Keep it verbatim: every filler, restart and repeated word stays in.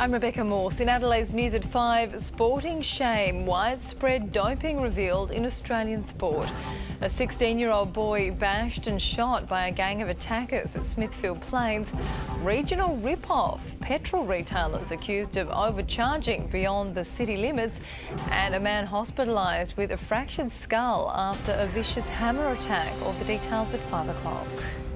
I'm Rebecca Morse. In Adelaide's News at five, sporting shame, widespread doping revealed in Australian sport. A sixteen-year-old boy bashed and shot by a gang of attackers at Smithfield Plains. Regional rip-off, petrol retailers accused of overcharging beyond the city limits, and a man hospitalised with a fractured skull after a vicious hammer attack. All the details at five o'clock.